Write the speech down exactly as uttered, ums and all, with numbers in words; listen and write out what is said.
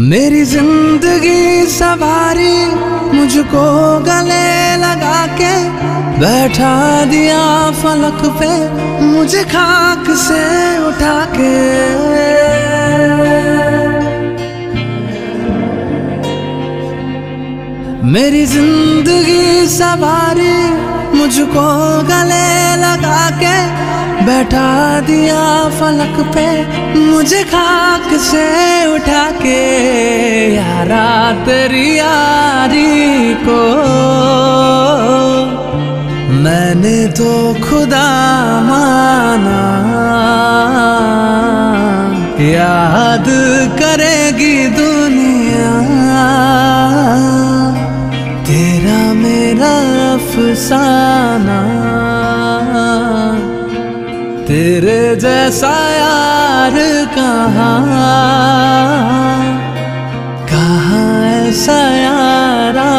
मेरी जिंदगी सवारी मुझको गले लगा के बैठा दिया फलक पे मुझे खाक से उठा के। मेरी जिंदगी सवारी मुझको गले लगा के बैठा दिया फलक पे मुझे खाक से उठा के। यारा तेरी यारी को मैंने तो खुदा माना, याद करेगी दुनिया तेरा मेरा अफसाना। तेरे जैसा यार कहाँ कहाँ ऐसा यार